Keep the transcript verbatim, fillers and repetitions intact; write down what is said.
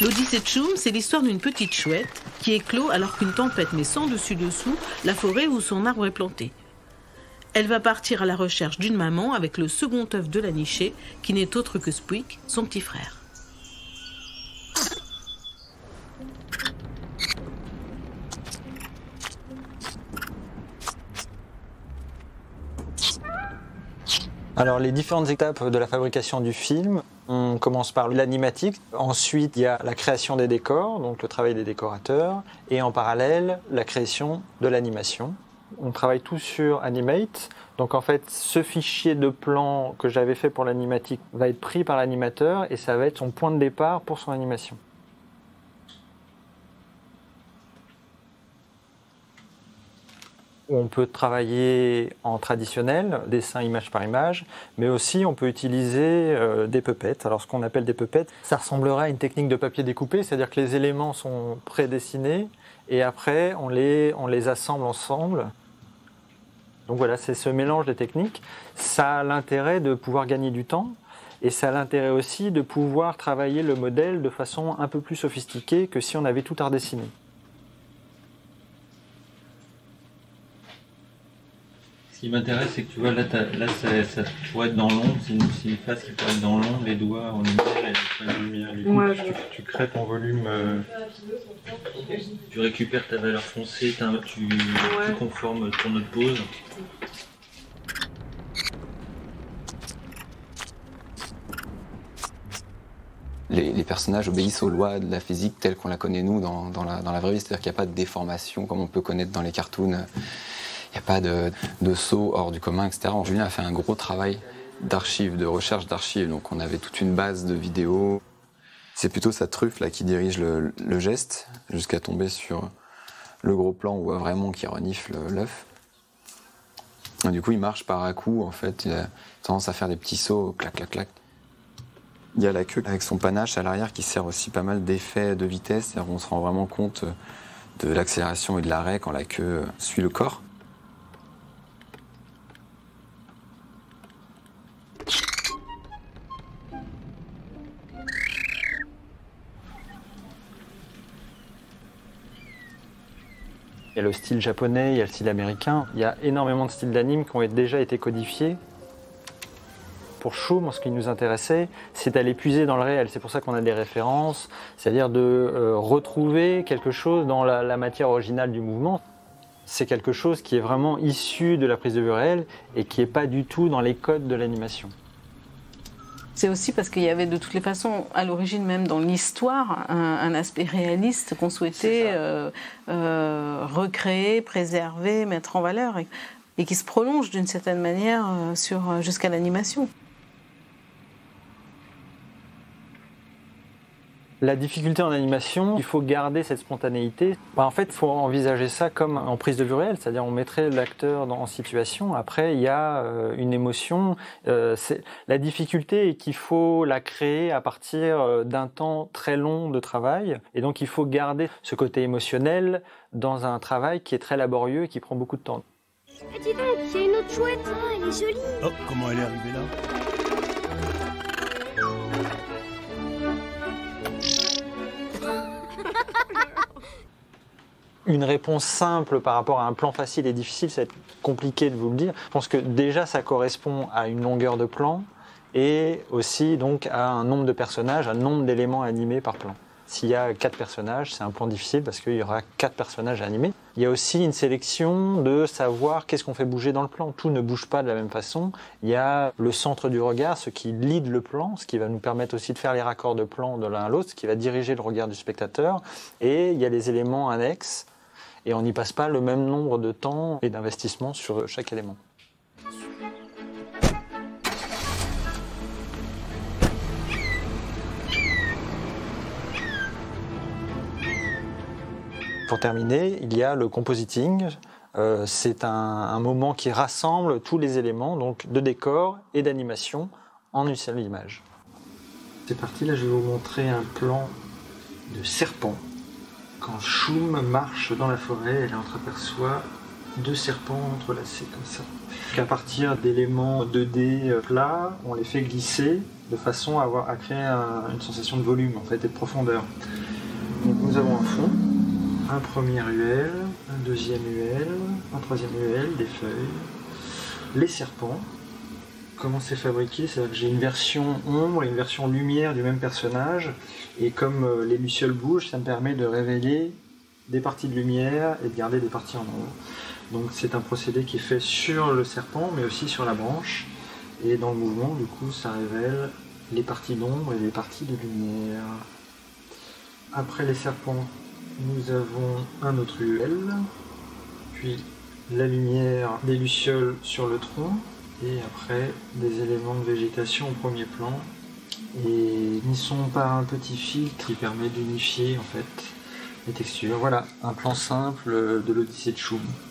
L'Odyssée de Choum, c'est l'histoire d'une petite chouette qui éclot alors qu'une tempête met sans dessus-dessous la forêt où son arbre est planté. Elle va partir à la recherche d'une maman avec le second œuf de la nichée, qui n'est autre que Spouik, son petit frère. Alors les différentes étapes de la fabrication du film, on commence par l'animatique, ensuite il y a la création des décors, donc le travail des décorateurs, et en parallèle la création de l'animation. On travaille tout sur Animate, donc en fait ce fichier de plan que j'avais fait pour l'animatique va être pris par l'animateur et ça va être son point de départ pour son animation. On peut travailler en traditionnel, dessin image par image, mais aussi on peut utiliser euh, des puppets. Alors ce qu'on appelle des puppets, ça ressemblerait à une technique de papier découpé, c'est-à-dire que les éléments sont prédessinés et après on les, on les assemble ensemble. Donc voilà, c'est ce mélange de techniques. Ça a l'intérêt de pouvoir gagner du temps et ça a l'intérêt aussi de pouvoir travailler le modèle de façon un peu plus sophistiquée que si on avait tout à redessiner. Ce qui m'intéresse, c'est que tu vois, là, là ça, ça pourrait être dans l'ombre, c'est une, une face qui pourrait être dans l'ombre, les doigts en lumière et les points de lumière. Du coup, Ouais, tu, tu crées ton volume, euh, tu récupères ta valeur foncée, tu, ouais. tu conformes ton autre pose. Les, les personnages obéissent aux lois de la physique telle qu'on la connaît nous dans, dans, la, dans la vraie vie, c'est-à-dire qu'il n'y a pas de déformation comme on peut connaître dans les cartoons. Il n'y a pas de, de saut hors du commun, et cetera. Julien a fait un gros travail d'archives, de recherche d'archives. Donc on avait toute une base de vidéos. C'est plutôt sa truffe là, qui dirige le, le geste jusqu'à tomber sur le gros plan où on voit vraiment qu'il renifle l'œuf. Du coup, il marche par à-coups. En fait, il a tendance à faire des petits sauts, clac, clac, clac. Il y a la queue avec son panache à l'arrière qui sert aussi pas mal d'effets de vitesse. C'est-à-dire qu'on se rend vraiment compte de l'accélération et de l'arrêt quand la queue suit le corps. Il y a le style japonais, il y a le style américain. Il y a énormément de styles d'anime qui ont déjà été codifiés. Pour Choum, ce qui nous intéressait, c'est d'aller puiser dans le réel. C'est pour ça qu'on a des références, c'est-à-dire de euh, retrouver quelque chose dans la, la matière originale du mouvement. C'est quelque chose qui est vraiment issu de la prise de vue réelle et qui n'est pas du tout dans les codes de l'animation. C'est aussi parce qu'il y avait de toutes les façons, à l'origine même dans l'histoire, un, un aspect réaliste qu'on souhaitait euh, euh, recréer, préserver, mettre en valeur et, et qui se prolonge d'une certaine manière euh, sur, jusqu'à l'animation. La difficulté en animation, il faut garder cette spontanéité. En fait, il faut envisager ça comme en prise de vue réelle, c'est-à-dire on mettrait l'acteur en situation, après il y a euh, une émotion. Euh, la difficulté est qu'il faut la créer à partir d'un temps très long de travail, et donc il faut garder ce côté émotionnel dans un travail qui est très laborieux et qui prend beaucoup de temps. Ah, dis donc, il y a une autre chouette, ah, elle est jolie. Oh, comment elle est arrivée là ? Une réponse simple par rapport à un plan facile et difficile, ça va être compliqué de vous le dire. Je pense que déjà ça correspond à une longueur de plan et aussi donc à un nombre de personnages, un nombre d'éléments animés par plan. S'il y a quatre personnages, c'est un plan difficile parce qu'il y aura quatre personnages à animer. Il y a aussi une sélection de savoir qu'est-ce qu'on fait bouger dans le plan. Tout ne bouge pas de la même façon. Il y a le centre du regard, ce qui lead le plan, ce qui va nous permettre aussi de faire les raccords de plan de l'un à l'autre, ce qui va diriger le regard du spectateur. Et il y a les éléments annexes. Et on n'y passe pas le même nombre de temps et d'investissement sur chaque élément. Pour terminer, il y a le compositing. Euh, c'est un, un moment qui rassemble tous les éléments donc de décor et d'animation en une seule image. C'est parti, là je vais vous montrer un plan de serpent. Quand Choum marche dans la forêt, elle entreaperçoit deux serpents entrelacés comme ça. À partir d'éléments deux D plats, on les fait glisser de façon à, avoir, à créer un, une sensation de volume en fait, et de profondeur. Donc nous avons un fond, un premier U L, un deuxième U L, un troisième U L, des feuilles, les serpents. Comment c'est fabriqué? C'est-à-dire que j'ai une version ombre et une version lumière du même personnage, et comme les lucioles bougent, ça me permet de révéler des parties de lumière et de garder des parties en ombre. Donc c'est un procédé qui est fait sur le serpent, mais aussi sur la branche, et dans le mouvement, du coup, ça révèle les parties d'ombre et les parties de lumière. Après les serpents, nous avons un autre U L, puis la lumière des lucioles sur le tronc, et après des éléments de végétation au premier plan, et ils sont par un petit filtre qui permet d'unifier en fait les textures. Voilà, un plan simple de l'Odyssée de Choum.